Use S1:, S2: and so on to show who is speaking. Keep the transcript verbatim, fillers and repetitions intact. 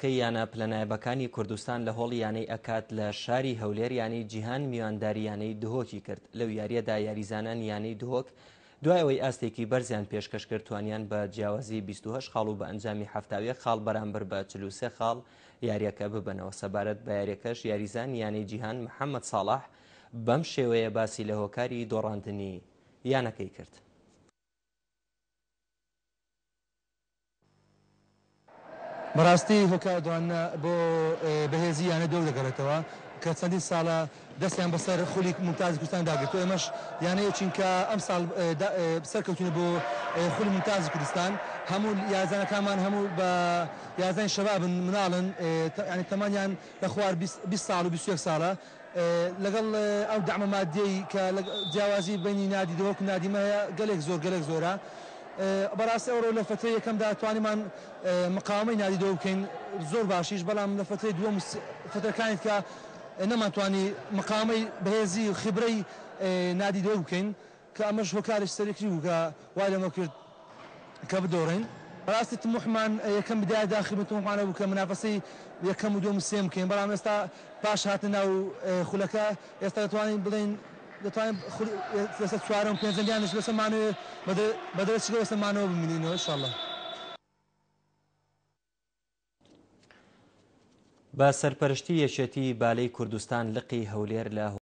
S1: بەڕێوەبەستەکەی یانە پلەنایەبەکانی کوردستان لە هۆڵ یانەی ئەکات لە شاری هەولێر یانەی جیهان میوانداری یانەی دهۆکی کرد. لەو یاریەدا یاریزانان یانەی دهۆک دوای ئەوەی ئاستێکی بەرزیان پێشکەش کرد توانیان بە جیاوازی بیست و هەشت خاڵ و بە ئەنجامی هەفتاد و یەک خاڵ بەرامبەر بە چل و سێ خاڵ یاریەکە ببنەوە. سەبارەت بە یاریەکەش یاریزان یانەی جیهان محەممەد ساڵح بەم شێوەیە باسی لە هۆکاری دۆڕاندنی یانەکەی کرد.
S2: بەڕاستی هۆکاردوانە بۆ بەهێزی یانە دەور دەگەڕێتەوە کە چەندین ساڵە دەستیان بەسەر خولی ممتازی کوردستان داگرێتەوە. ئێمەش یانەیەکین کە ئەم ساڵ سەرکەوتوونە بۆ خولی ممتازی کوردستان. هەموو یازانەکانمان هەموو بە یازانی شەبابن مناڵن، ینی تەمانیان لە خوار بیست ساڵ و بیست و یەک ساڵە لەگەڵ ئەو دەعمە مادیەی کە جیاوازی بینی نادی دهۆک و نادیمە هەیە گەلێک زۆر گەلێک زۆرە. بەڕاستی ئەوڕۆ لە فترەی یەکەمدا توانیمان مقاومەی نادی دەوە بکەین زۆر باشیش، بەڵام لە فترەی دووەم فترەکانیت کە نەمانتوانی مقاومەی بەهێزی و خیبرەی نادی دەوە بکەین کە ئەمەش هۆکارێک سەرەکی بوو کە وای لەمە کرد کە بدۆڕین. بەڕاستی طموحمان یەکەم بدایە داخلی طموحمانە بوو کە منافەسەی یەکەم و دووەم و سێم بکەین، بەڵام ئێستا پاش هاتنە ناو خولەکە ئێستا دەتوانین بڵێن دەتوانین لەسەر چوارەم پێنجەمیانش لەسەرمانەوە بەدەست لەسەرمانەوە ببینینەوە ئینشاءڵڵا.
S1: بە سەرپەرشتی یەکێتی بالەی کوردستان لقی هەولێر لە